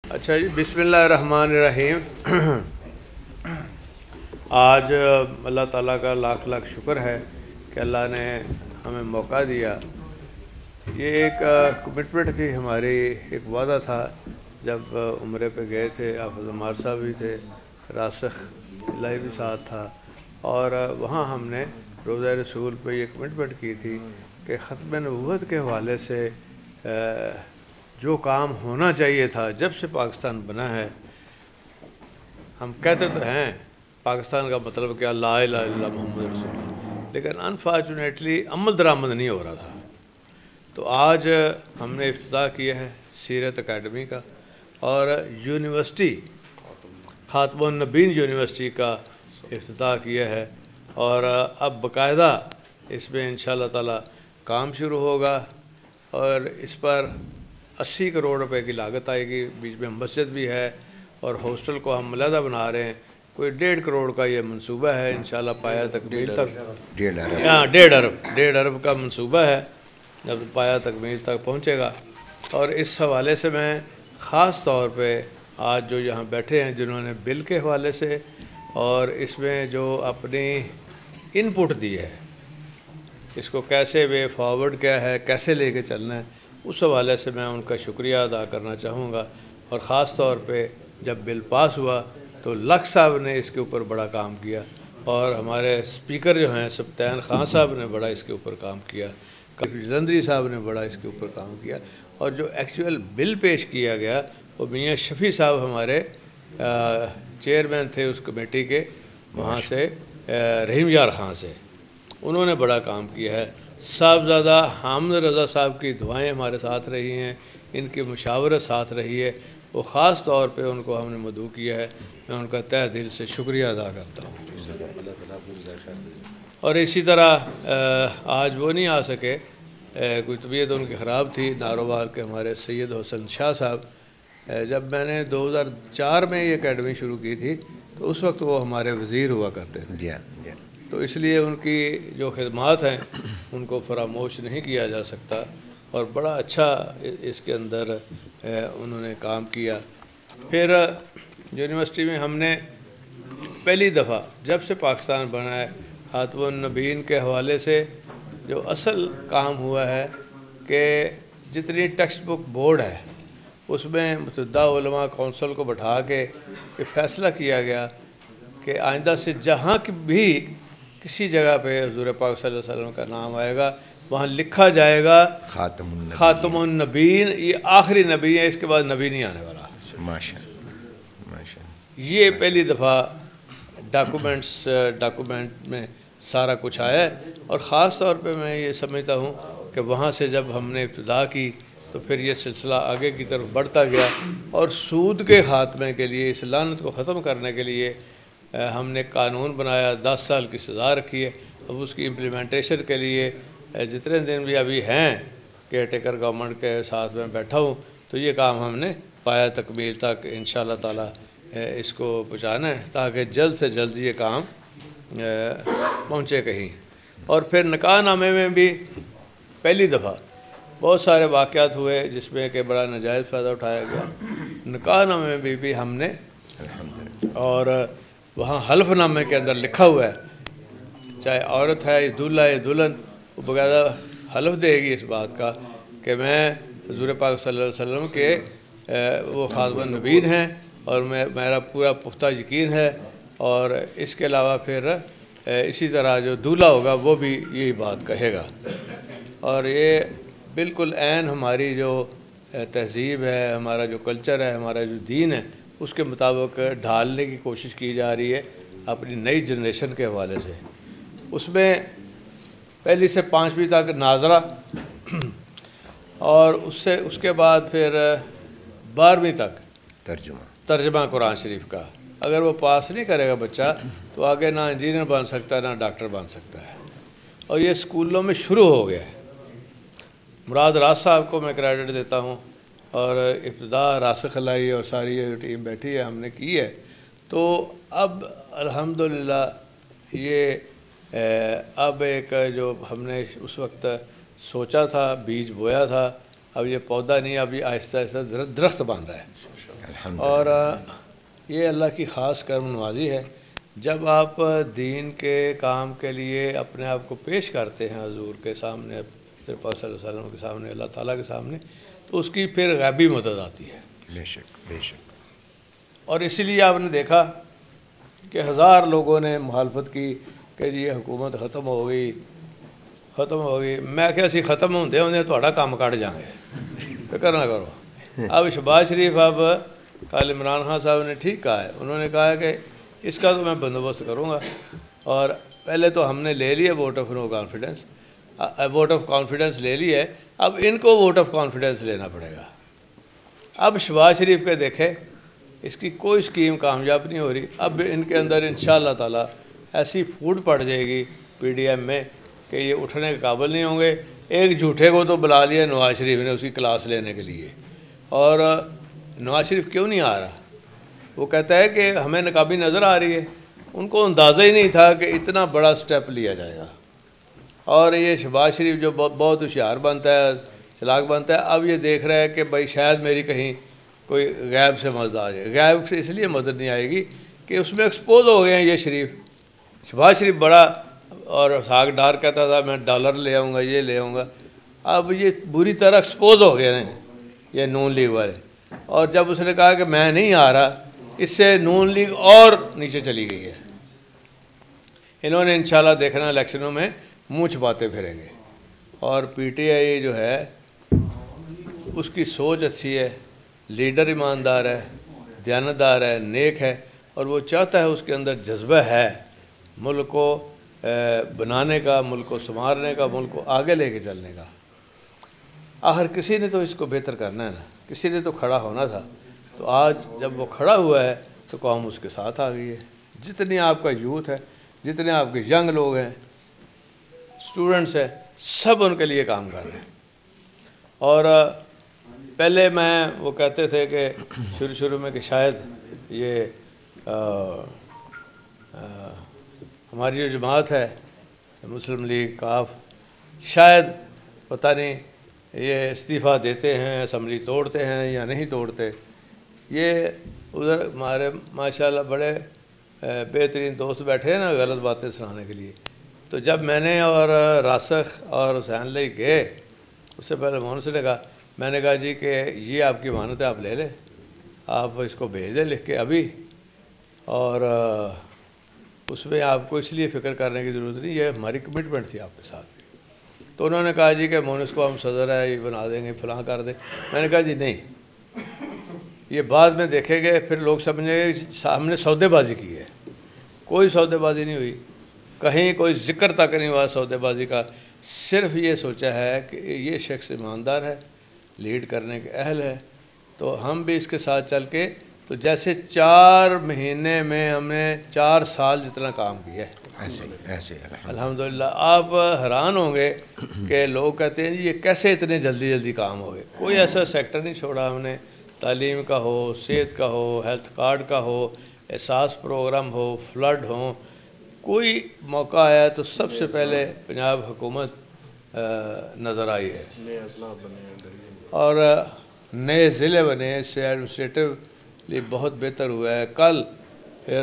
अच्छा जी, बिस्मिल्लाहिर्रहमानिर्रहीम। आज अल्लाह ताला का लाख लाख शुक्र है कि अल्लाह ने हमें मौका दिया। ये एक कमिटमेंट थी हमारी, एक वादा था। जब उम्रे पे गए थे, हाफ़िज़ अम्मार साहब भी थे, रासिख इलाही भी साथ था, और वहाँ हमने रोज़ा रसूल पे ये कमिटमेंट की थी कि ख़त्म नबूवत के हवाले से जो काम होना चाहिए था जब से पाकिस्तान बना है। हम कहते तो हैं पाकिस्तान का मतलब क्या, ला इलाहा इल्लल्लाह मुहम्मद रसूलुल्लाह, लेकिन अनफॉर्चुनेटली अमल दरामद नहीं हो रहा था। तो आज हमने इफ्तिताह किया है सीरत अकेडमी का, और यूनिवर्सिटी खातमुन नबीन यूनिवर्सिटी का इफ्तिताह किया है, और अब बाकायदा इसमें इंशाअल्लाह ताला काम शुरू होगा। और इस पर 80 करोड़ रुपए की लागत आएगी। बीच में मस्जिद भी है और हॉस्टल को हम अलहदा बना रहे हैं। कोई 1.5 करोड़ का ये मंसूबा है। इंशाल्लाह पाया तकमील तक 1.5 अरब का मंसूबा है, जब पाया तकमील तक पहुँचेगा। और इस हवाले से मैं ख़ास तौर पे आज जो यहाँ बैठे हैं, जिन्होंने बिल के हवाले से और इसमें जो अपनी इनपुट दी है, इसको कैसे वे फॉरवर्ड क्या है, कैसे लेके चलना है, उस हवाले से मैं उनका शुक्रिया अदा करना चाहूँगा। और ख़ास तौर पे जब बिल पास हुआ तो लख साहब ने इसके ऊपर बड़ा काम किया, और हमारे स्पीकर जो हैं सब्तैन खान साहब ने बड़ा इसके ऊपर काम किया, कभी जंदरी साहब ने बड़ा इसके ऊपर काम किया। और जो एक्चुअल बिल पेश किया गया वो मियाँ शफ़ी साहब हमारे चेयरमैन थे उस कमेटी के, वहाँ से रहीम यार ख़ान से, उन्होंने बड़ा काम किया है। साहबजादा हामिद रज़ा साहब की दुआएं हमारे साथ रही हैं, इनकी मुशावरत साथ रही है, वो ख़ास तौर पे उनको हमने मदऊ किया है। मैं उनका तहे दिल से शुक्रिया अदा करता हूँ। और इसी तरह आज वो नहीं आ सके, कोई तबीयत उनकी ख़राब थी। नारोवाल के हमारे सैयद हुसैन शाह साहब, जब मैंने 2004 में ये अकेडमी शुरू की थी तो उस वक्त वो हमारे वज़ीर हुआ करते थे। तो इसलिए उनकी जो खिदमात हैं उनको फरामोश नहीं किया जा सकता, और बड़ा अच्छा इसके अंदर उन्होंने काम किया। फिर यूनिवर्सिटी में हमने पहली दफ़ा जब से पाकिस्तान बना है, खातमुन नबीन के हवाले से जो असल काम हुआ है कि जितनी टेक्स्ट बुक बोर्ड है उसमें मुतअद्दिदा उलमा कौंसिल को बैठा के ये फ़ैसला किया गया कि आइंदा से जहाँ की भी किसी जगह पे हुज़ूर पाक सल्लल्लाहु अलैहि वसल्लम का नाम आएगा वहाँ लिखा जाएगा खातमुन नबीन, ये आखिरी नबी है, इसके बाद नबी नहीं आने वाला। माशा ये पहली दफ़ा डॉक्यूमेंट में सारा कुछ आया है। और ख़ास तौर पे मैं ये समझता हूँ कि वहाँ से जब हमने इब्तिदा की तो फिर ये सिलसिला आगे की तरफ बढ़ता गया, और सूद के ख़ात्मे के लिए, इस लानत को ख़त्म करने के लिए हमने कानून बनाया, 10 साल की सज़ा रखी है। अब उसकी इम्प्लीमेंटेशन के लिए जितने दिन भी अभी हैं केयर टेकर गवर्नमेंट के साथ में बैठा हूँ, तो ये काम हमने पाया तकमील तक इंशाअल्लाह ताला इसको पहुँचाना है, ताकि जल्द से जल्द ये काम पहुँचे कहीं। और फिर निकाह नामे में भी पहली दफ़ा बहुत सारे वाक़यात हुए जिसमें कि बड़ा नाजायज़ फ़ायदा उठाया गया। निकाह नामे में भी हमने, और वहाँ हल्फ़नामे के अंदर लिखा हुआ है, चाहे औरत है या दूल्हा या दुल्हन, वो बकायदा हल्फ़ देगी इस बात का कि मैं हुज़ूर पाक सल्लल्लाहु अलैहि वसल्लम के वो खातमुन नबीन हैं, और मेरा पूरा पुख्ता यकीन है। और इसके अलावा फिर इसी तरह जो दूल्हा होगा वो भी यही बात कहेगा। और ये बिल्कुल ऐन हमारी जो तहज़ीब है, हमारा जो कल्चर है, हमारा जो दीन है, उसके मुताबिक ढालने की कोशिश की जा रही है अपनी नई जनरेशन के हवाले से। उसमें पहली से 5वीं तक नाजरा, और उसके बाद फिर 12वीं तक तर्जुमा कुरान शरीफ का। अगर वो पास नहीं करेगा बच्चा तो आगे ना इंजीनियर बन सकता है ना डॉक्टर बन सकता है। और ये स्कूलों में शुरू हो गया है। मुराद राज साहब को मैं क्रेडिट देता हूँ, और इब्तिदा रासिख लाई और सारी ये टीम बैठी है, हमने की है। तो अब अल्हम्दुलिल्लाह ये अब एक जो हमने उस वक्त सोचा था, बीज बोया था, अब ये पौधा नहीं, अब ये आहिस्ता आहिस्ता दरख्त बन रहा है। اور یہ اللہ کی خاص کرم نوازی ہے، جب آپ دین کے کام کے لیے اپنے آپ کو پیش کرتے ہیں حضور کے سامنے، پھر پاک صلی اللہ علیہ وسلم کے سامنے، اللہ تعالیٰ کے سامنے، تو اس کی پھر غیبی مدد آتی ہے۔ بے شک بے شک۔ اور اسی لیے آپ نے دیکھا کہ ہزار لوگوں نے مخالفت کی کہ جی یہ حکومت ختم ہو گئی، ختم ہو گئی۔ میں کہ اسی ختم ہوندے ہوندے تھوڑا کام کٹ جائیں گے، فکر نہ کرو۔ اب شہباز شریف، اب کل عمران خان صاحب نے ٹھیک کہا ہے، انہوں نے کہا کہ اس کا تو میں بندوبست کروں گا، اور پہلے تو ہم نے لے لیا vote of no confidence, vote of confidence لے لی ہے، اب ان کو ووٹ آف کانفیڈنس لینا پڑے گا۔ اب شہباز شریف کے دیکھے اس کی کوئی اسکیم کامیاب نہیں ہو رہی، اب ان کے اندر انشاءاللہ تعالی ایسی پھوٹ پڑ جائے گی پی ڈی ایم میں کہ یہ اٹھنے کے قابل نہیں ہوں گے۔ ایک جھوٹے کو تو بلا لیا نواز شریف نے اسی کلاس لینے کے لیے، اور نواز شریف کیوں نہیں آ رہا؟ وہ کہتا ہے کہ ہمیں نقابی نظر آ رہی ہے، ان کو اندازہ ہی نہیں تھا کہ اتنا بڑا سٹیپ لیا جائے گا۔ اور یہ شہباز شریف جو بہت ہوشیار بنتا ہے، چلاک بنتا ہے، اب یہ دیکھ رہا ہے کہ بھائی شاید میری کہیں کوئی غیب سے مدد آ جائے۔ غیب سے اس لیے مدد نہیں آئے گی کہ اس میں ایکسپوز ہو گئے ہیں یہ شریف۔ شہباز شریف بڑا اور ساگ ڈار کہتا تھا میں ڈالر لے آؤں گا، یہ لے آؤں گا، اب یہ بری طرح ایکسپوز ہو گئے ہیں یہ نون لیگ والے۔ اور جب اس نے کہا کہ میں نہیں آ رہا، اس سے نون لیگ اور نیچے چلی گئی ہے۔ انہوں نے انشاءاللہ دیکھنا الیکشنوں میں منہ چھپاتے پھریں گے۔ اور پی ٹی آئی جو ہے اس کی سوچ اچھی ہے، لیڈر ایماندار ہے، دیانتدار ہے، نیک ہے، اور وہ چاہتا ہے، اس کے اندر جذبہ ہے ملک کو بنانے کا، ملک کو سنوارنے کا، ملک کو آگے لے کے چلنے کا۔ آخر کسی نے تو اس کو بہتر کرنا ہے نا، کسی نے تو کھڑا ہونا تھا، تو آج جب وہ کھڑا ہوا ہے تو قوم اس کے ساتھ آ گئی ہے۔ جتنی آپ کا یوتھ ہے، جتنے آپ کے ینگ لوگ ہیں، اسٹوڈنٹس ہیں، سب ان کے لیے کام کر رہے ہیں۔ اور پہلے وہ کہتے تھے کہ شروع میں کہ شاید یہ ہماری جو جماعت ہے مسلم لیگ کاف، شاید پتہ نہیں یہ استعفیٰ دیتے ہیں، اسمبلی توڑتے ہیں یا نہیں توڑتے۔ یہ ادھر ہمارے ماشاءاللہ بڑے بہترین دوست بیٹھے ہیں نا غلط باتیں سنانے کے لیے۔ تو جب میں نے اور راسخ اور حسین علی گئے، اس سے پہلے مون سے نے کہا، میں نے کہا جی کہ یہ آپ کی امانت ہے، آپ لے لیں، آپ اس کو بھیج دیں لکھ کے ابھی، اور اس میں آپ کو اس لیے فکر کرنے کی ضرورت نہیں، یہ ہماری کمٹمنٹ تھی آپ کے ساتھ۔ تو انہوں نے کہا جی کہ مونس کو ہم صدر ہے یہ بنا دیں گے، فلاں کر دیں۔ میں نے کہا جی نہیں، یہ بعد میں دیکھیں گے، پھر لوگ سمجھیں گے ہم نے سودے بازی کی ہے۔ کوئی سودے بازی نہیں ہوئی، کہیں کوئی ذکر تک نہیں ہوا سودے بازی کا۔ صرف یہ سوچا ہے کہ یہ شخص ایماندار ہے، لیڈ کرنے کے اہل ہے، تو ہم بھی اس کے ساتھ چل کے، تو جیسے 4 مہینے میں ہم نے 4 سال جتنا کام کیا ہے ایسے الحمدللہ۔ آپ حیران ہوں گے کہ لوگ کہتے ہیں جی یہ کیسے اتنے جلدی کام ہو گئے۔ کوئی ایسا سیکٹر نہیں چھوڑا ہم نے، تعلیم کا ہو، صحت کا ہو، ہیلتھ کارڈ کا ہو، احساس پروگرام ہو، فلڈ ہو، کوئی موقع آیا تو سب سے پہلے پنجاب حکومت نظر آئی ہے، اور نئے ضلع بنے، اس سے ایڈمنسٹریٹولی بہت بہتر ہوا ہے۔ کل پھر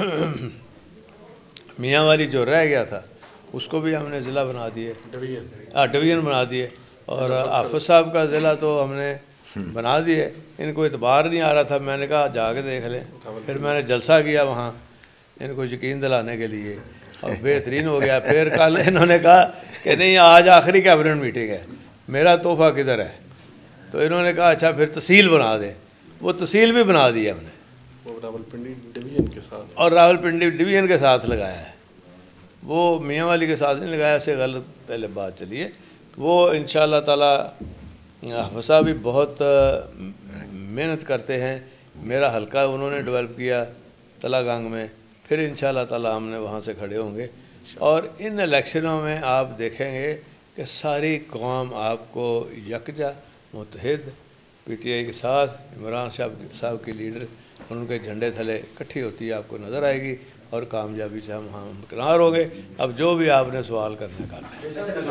میاں والی جو رہ گیا تھا اس کو بھی ہم نے ضلع بنا دیے، ڈویژن بنا دیے، اور حافظ صاحب کا ضلع تو ہم نے بنا دیے۔ ان کو اعتبار نہیں آ رہا تھا، میں نے کہا جا کے دیکھ لیں، پھر میں نے جلسہ کیا وہاں ان کو یقین دلانے کے لیے، اور بہترین ہو گیا۔ پھر کل انہوں نے کہا کہ نہیں آج آخری کیبنٹ میٹنگ ہے، میرا تحفہ کدھر ہے؟ تو انہوں نے کہا اچھا پھر تحصیل بنا دیں، وہ تحصیل بھی بنا دی ہم نے، راولپنڈی ڈویژن کے ساتھ، اور راولپنڈی ڈویژن کے ساتھ لگایا ہے، وہ میاں والی کے ساتھ نہیں لگایا، سے غلط پہلے بات چلی ہے۔ وہ انشاءاللہ تعالی حافظ صاحب بھی بہت محنت کرتے ہیں، میرا حلقہ انہوں نے ڈیولپ کیا تلا گنگ میں، پھر انشاءاللہ تعالی ہم نے وہاں سے کھڑے ہوں گے۔ اور ان الیکشنوں میں آپ دیکھیں گے کہ ساری قوم آپ کو یکجا متحد پی ٹی آئی کے ساتھ عمران صاحب کی لیڈر ان کے جھنڈے تھلے اکٹھی ہوتی ہے، آپ کو نظر آئے گی۔ اور کامیابی سے ہم ہمکنار ہوں گے. اب جو بھی آپ نے سوال کرنا کر لیں.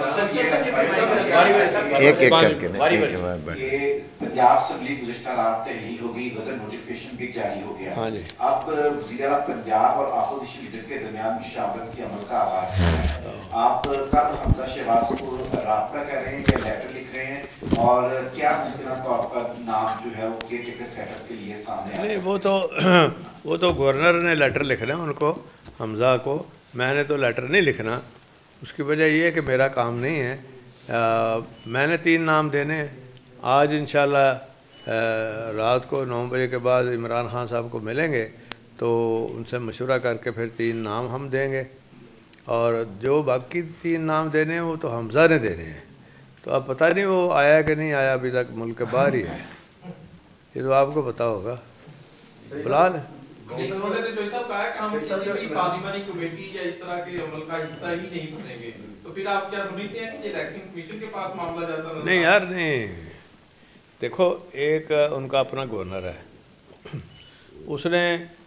ایک ایک کر کے پنجاب اسمبلی گزشتہ رات تحلیل ہو گئی, غزل نوٹیفکیشن بھی جاری ہو گیا. ہاں جی. اب وزیر اعلیٰ پنجاب اور اپوزیشن لیڈر کے درمیان مشاورت کے عمل کا آغاز ہوا ہے. آپ کب حمزہ شہباز کو رابطہ کر رہے ہیں یا لیٹر لکھ رہے ہیں, اور کیا ممکنہ طور پر نام جو ہے وہ کے سیٹ اپ کے لیے سامنے آئے؟ نہیں, وہ تو گورنر نے لیٹر لکھنا ہے ان کو, حمزہ کو. میں نے تو لیٹر نہیں لکھنا. اس کی وجہ یہ ہے کہ میرا کام نہیں ہے. میں نے 3 نام دینے ہیں. آج انشاءاللہ رات کو 9 بجے کے بعد عمران خان صاحب کو ملیں گے تو ان سے مشورہ کر کے پھر 3 نام ہم دیں گے, اور جو باقی 3 نام دینے ہیں وہ تو حمزہ نے دینے ہیں. تو اب پتہ نہیں وہ آیا کہ نہیں آیا, ابھی تک ملک کے باہر ہی ہے. یہ تو آپ کو پتہ ہوگا. بلال انہوں نے تو جو صاحب کہا کہ ہم کسی بھی پارلیمانی کمیٹی یا اس طرح کے عمل کا حصہ ہی نہیں بنیں گے, تو پھر آپ کیا سمجھتے ہیں کہ یہ الیکشن کمیشن کے پاس معاملہ جاتا ہے؟ نہیں یار نہیں. دیکھو, ایک ان کا اپنا گورنر ہے, اس نے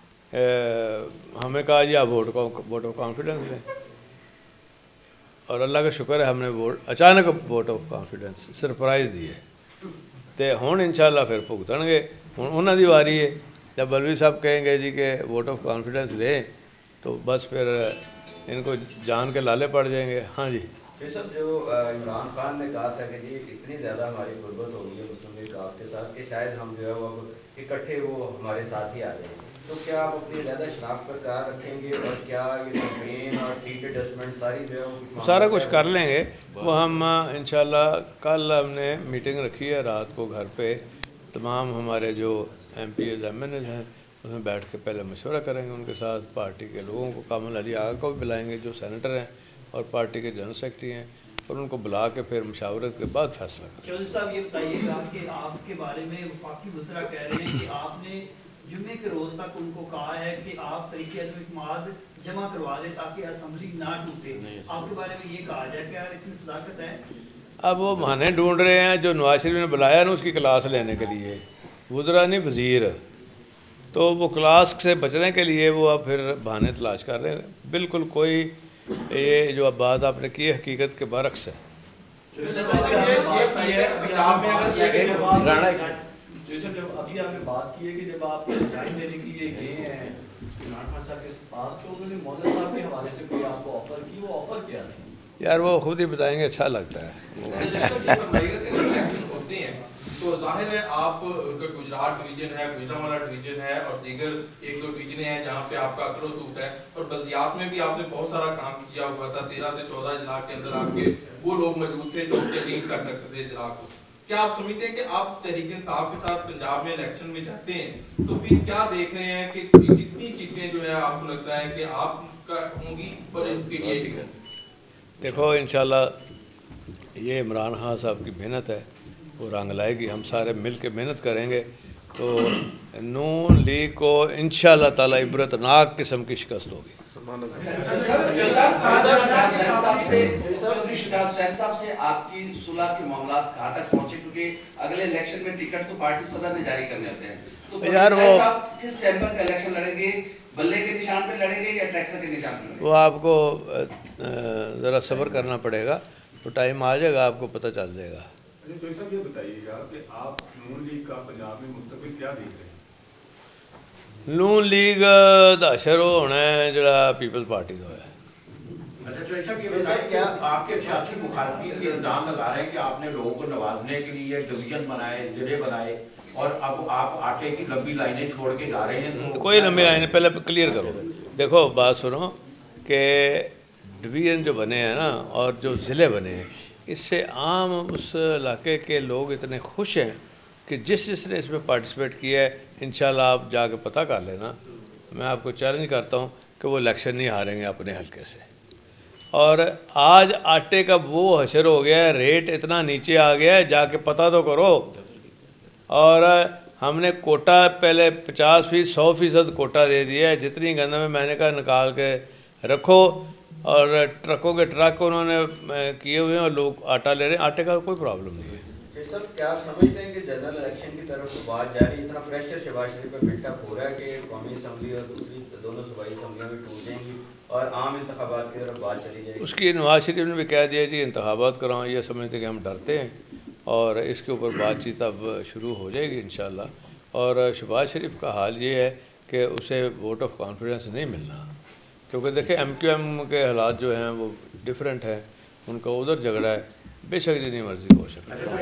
ہمیں کہا جی آپ ووٹ آف کانفیڈنس لیں, اور اللہ کا شکر ہے ہم نے اچانک ووٹ آف کانفیڈنس سرپرائز دی ہے. تو ہوں انشاءاللہ پھر بھگتن گے. ہوں انہوں دی واری ہے. جب بلوی صاحب کہیں گے جی کہ ووٹ آف کانفیڈنس لیں تو بس پھر ان کو جان کے لالے پڑ جائیں گے. ہاں جی صاحب, جو عمران خان نے کہا تھا کہ جی اتنی زیادہ ہماری غربت ہو گئی ہے مسلم لیگ کے ساتھ کہ شاید ہم جو ہے وہ اکٹھے وہ ہمارے ساتھ ہی آ جائیں, تو کیا آپ اپنی علیحدہ شناخت پر قرار رکھیں گے, اور کیا یہ کیمپین اور سیٹ ایڈجسٹمنٹ ساری جو ہے سارا کچھ کر لیں گے. وہ ہم انشاءاللہ کل ہم نے میٹنگ رکھی ہے رات کو گھر پہ. تمام ہمارے جو M P As M N As ہیں اس میں بیٹھ کے پہلے مشورہ کریں گے ان کے ساتھ. پارٹی کے لوگوں کو, کامل علی آغا کو بھی بلائیں گے جو سینیٹر ہیں اور پارٹی کے جنرل سیکرٹری ہیں, اور ان کو بلا کے پھر مشاورت کے بعد فیصلہ کریں. چودھری صاحب یہ بتائیے گا کہ آپ کے بارے میں وفاقی وزراء کہہ رہے ہیں کہ آپ نے جمعے کے روز تک ان کو کہا ہے کہ آپ تحریک عدم اعتماد جمع کروا دیں تاکہ اسمبلی نہ ٹوٹے. آپ کے بارے میں یہ کہا جائے کہ یار اس میں صداقت ہے؟ اب وہ بہانے ڈھونڈ رہے ہیں. جو نواز شریف نے بلایا نا اس کی کلاس لینے کے لیے, وزراء نہیں وزیر, تو وہ کلاس سے بچنے کے لیے وہ اب پھر بہانے تلاش کر رہے ہیں. بالکل کوئی یہ جو اب بات آپ نے کی ہے حقیقت کے برعکس ہے. جب ابھی آپ نے بات کی ہے کہ جب آپ ریزائن دینے کے لیے گئے ہیں عمران خان صاحب کے پاس, تو انہوں نے مولوی صاحب کے حوالے سے کوئی آپ کو آفر کی, وہ آفر کیا تھی؟ یار وہ خود ہی بتائیں گے, اچھا لگتا ہے. تو ظاہر ہے آپ کا گجرات ڈویژن ہے, گوجرانوالا ڈویژن ہے, اور دیگر 1-2 ڈویژنیں ہیں جہاں پہ آپ کا اثر و رسوخ ہے, اور بلدیات میں بھی آپ نے بہت سارا کام کیا ہوا تھا. 13 سے 14 اضلاع کے اندر آپ کے وہ لوگ موجود تھے جو کہ لیڈ کر سکتے تھے اضلاع کو. کیا آپ سمجھتے ہیں کہ آپ تحریک انصاف کے ساتھ پنجاب میں الیکشن میں جاتے ہیں تو پھر کیا دیکھ رہے ہیں کہ کتنی سیٹیں جو ہے آپ کو لگتا ہے کہ آپ کا ہوں گی اور پی ٹی آئی کی؟ دیکھو انشاءاللہ یہ عمران خان صاحب کی محنت ہے, وہ رنگ لائے گی. ہم سارے مل کے محنت کریں گے تو نون لیگ کو انشاءاللہ تعالی عبرتناک قسم کی شکست ہوگی. چودھری شجاعت حسین صاحب سے آپ کی صلح کے معاملات کہاں تک پہنچے, کیونکہ اگلے الیکشن میں ٹکٹ تو پارٹی صدر نے جاری کرنے ہوتے ہیں, تو یار وہ کس سیمپل کا الیکشن لڑیں گے, بلے کے نشان پہ لڑیں گے یا ٹریکٹر کے نشان پہ لڑیں گے؟ وہ آپ کو ذرا صبر کرنا پڑے گا, تو ٹائم آ جائے گا آپ کو پتہ چل جائے گا. چودھری صاحب یہ بتائیے گا کہ آپ نون لیگ کا پنجاب میں مستقبل کیا دیکھ رہے ہیں؟ نون لیگ دا شروع ہونا ہے جڑا پیپلز پارٹی کا ہے. اچھا چودھری صاحب یہ بتائیے کہ آپ کے سیاسی مخالفین یہ الزام لگا رہے ہیں کہ آپ نے لوگوں کو نوازنے کے لیے ڈویژن بنائے, ضلع بنائے, اور اب آپ آٹے کی لمبی لائنیں چھوڑ کے جا رہے ہیں. کوئی لمبی لائنیں پہلے کلیئر کرو. دیکھو بات سنو کہ ڈویژن جو بنے ہیں نا اور جو ضلع بنے ہیں, اس سے عام اس علاقے کے لوگ اتنے خوش ہیں کہ جس نے اس میں پارٹیسپیٹ کیا ہے انشاءاللہ آپ جا کے پتہ کر لینا. میں آپ کو چیلنج کرتا ہوں کہ وہ الیکشن نہیں ہاریں گے اپنے حلقے سے. اور آج آٹے کا وہ حشر ہو گیا ہے, ریٹ اتنا نیچے آ گیا ہے, جا کے پتہ تو کرو. اور ہم نے کوٹا پہلے 50% 100% کوٹا دے دیا ہے. جتنی گندم میں نے کہا نکال کے رکھو, اور ٹرکوں کے ٹرک انہوں نے کیے ہوئے ہیں اور لوگ آٹا لے رہے ہیں. آٹے کا کوئی پرابلم نہیں ہے. سر کیا آپ سمجھتے ہیں کہ जनरल इलेक्शन की तरफ तो बात जा रही है, इतना प्रेशर शहबाज शरीफ पे बिल्टअप हो रहा है कि कौमी असम्बली और दूसरी दोनों सूबाई असम्बलियाँ भी टूट जाएंगी और आम इंतखाबात की तरफ बात चली जाएगी। उसकी नवाज शरीफ ने भी कह दिया जी इंतखाबात कराओ, ये समझते कि हम डरते हैं और इसके ऊपर बातचीत अब शुरू हो जाएगी इंशाल्लाह। और शहबाज शरीफ का हाल ये है कि उसे वोट ऑफ कॉन्फिडेंस नहीं मिलना, क्योंकि देखें MQM के हालात जो हैं वो डिफरेंट है, उनका उधर झगड़ा है, बेशक जितनी मर्जी हो सकता है।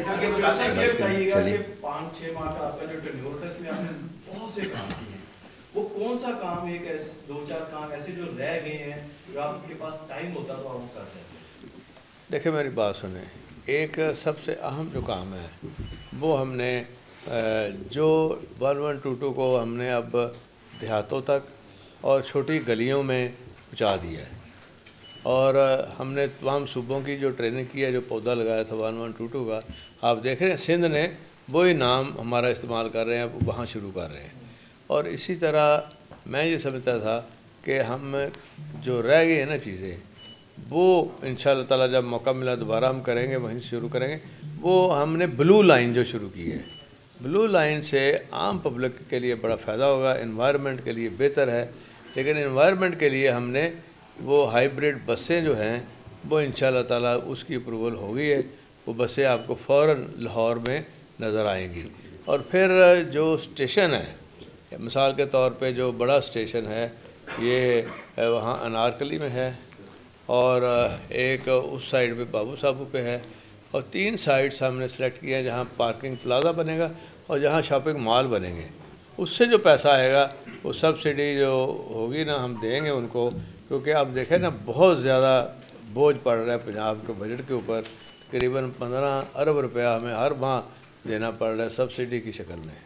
5-6 माह का आपका जो टेन्योर था इसमें आपने बहुत से काम किए हैं, वो कौन सा काम, एक 2-4 काम ऐसे जो रह गए हैं जो आपके पास टाइम होता तो आप वो कर देते? देखिए मेरी बात सुने, एक सबसे अहम जो काम है वो हमने जो 1122 को हमने अब देहातों तक और छोटी गलियों में पहुँचा दिया है और हमने तमाम सूबों की जो ट्रेनिंग की है, जो पौधा लगाया था 1122 का, आप देख रहे हैं सिंध ने वही नाम हमारा इस्तेमाल कर रहे हैं, वहाँ शुरू कर रहे हैं। और इसी तरह मैं ये समझता था कि हम जो रह गई है ना चीज़ें, वो इंशाअल्लाह ताला जब मौका मिला दोबारा हम करेंगे, वहीं से शुरू करेंगे। वो हमने ब्लू लाइन जो शुरू की है, ब्लू लाइन से आम पब्लिक के लिए बड़ा फ़ायदा होगा, एनवायरनमेंट के लिए बेहतर है। लेकिन एनवायरनमेंट के लिए हमने वो हाइब्रिड बसें जो हैं वो इंशाअल्लाह ताला उसकी अप्रूवल हो गई है, वो बसें आपको फ़ौरन लाहौर में नज़र आएंगी। और फिर जो स्टेशन है, मिसाल के तौर पे जो बड़ा स्टेशन है ये वहाँ अनारकली में है और एक उस साइड पे बाबू साहबू पे है और 3 साइट्स हमने सेलेक्ट किए हैं जहाँ पार्किंग प्लाजा बनेगा और जहाँ शॉपिंग मॉल बनेंगे। उससे जो पैसा आएगा वो सब्सिडी जो होगी ना हम देंगे उनको, क्योंकि आप देखें ना बहुत ज़्यादा बोझ पड़ रहा है पंजाब के बजट के ऊपर, तकरीबन 15 अरब रुपया हमें हर माह देना पड़ रहा है सब्सिडी की शक्ल में।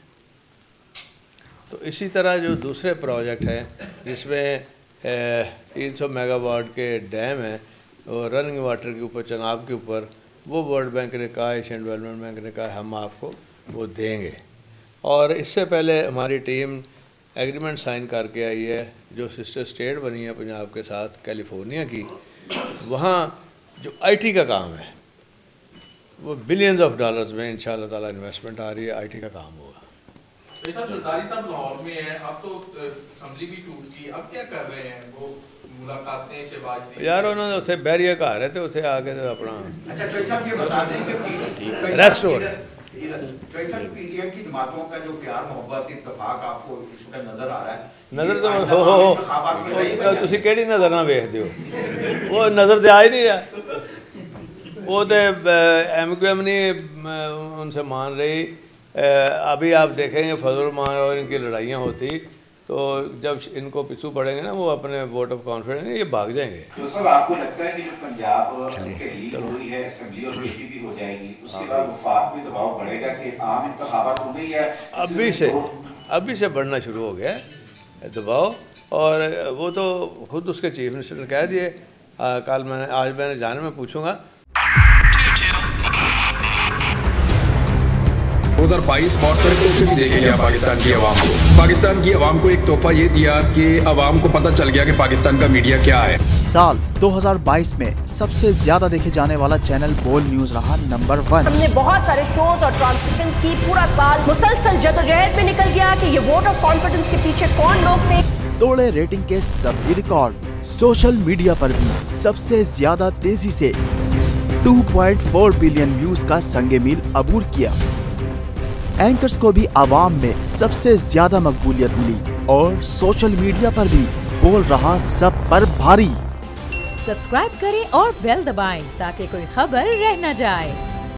तो इसी तरह जो दूसरे प्रोजेक्ट हैं जिसमें 300 मेगावाट के डैम हैं और रनिंग वाटर के ऊपर, चनाब के ऊपर, वो वर्ल्ड बैंक ने कहा, एशियन डेवलपमेंट बैंक ने कहा हम आपको वो देंगे। और इससे पहले हमारी टीम एग्रीमेंट साइन करके आई है जो सिस्टर स्टेट बनी है पंजाब के साथ कैलिफोर्निया की, वहाँ जो IT का काम है वो बिलियंस ऑफ डॉलर्स में इंशाअल्लाह ताला इन्वेस्टमेंट आ रही है, IT का काम होगा। जरदारी साहब लाहौर में है, अब तो असेंबली भी टूट गई, अब क्या कर रहे हैं? वो मुलाकातें शहबाज यार उन्होंने उसे बैरियर कहा रहे थे, उसे आके तो अपना ये बता दें कि रेस्ट हो रहा है। PDM की जमातों का जो प्यार मोहब्बत इत्तेफाक आपको इसमें नजर आ रहा है? नज़र तो हो तुसी केड़ी नज़र ना वेखदे हो, वो नज़र तो आ ही नहीं रहा। वो तो MQM नहीं उनसे मान रही। अभी आप देखेंगे फजल मान और इनकी लड़ाइयाँ होती तो जब इनको पिछू पड़ेंगे ना वो अपने वोट ऑफ कॉन्फिडेंस ये भाग जाएंगे। तो सर आपको लगता है कि जो पंजाब के लीड हो रही है, असेंबली और बीपी भी हो जाएगी, उसके बाद वफाक में दबाव बढ़ेगा कि आम इंतखाबात होंगे या अभी से बढ़ना शुरू हो गया है दबाव। और वो तो खुद उसके चीफ मिनिस्टर ने कह दिए, कल आज मैंने जाने में पूछूंगा। 2022 बहुत सारे तोहफे भी देखे गया पाकिस्तान की आवाम को। पाकिस्तान की आवाम को एक तोहफा ये दिया कि आवाम को पता चल गया कि पाकिस्तान का मीडिया क्या है। साल 2022 में सबसे ज्यादा देखे जाने वाला चैनल बोल न्यूज रहा नंबर 1। हमने बहुत सारे शोज और ट्रांसमिशंस की, पूरा साल मुसलसल जद्दोजहद में निकल गया कि ये वोट ऑफ कॉन्फिडेंस के पीछे कौन लोग थे। तोड़े रेटिंग के सभी रिकॉर्ड। सोशल मीडिया पर भी सबसे ज्यादा तेजी से 2.4 बिलियन व्यूज का संगे मील अबूर किया। एंकर्स को भी आवाम में सबसे ज्यादा मकबूलियत मिली और सोशल मीडिया पर भी बोल रहा सब पर भारी। सब्सक्राइब करें और बेल दबाएं ताकि कोई खबर रह न जाए।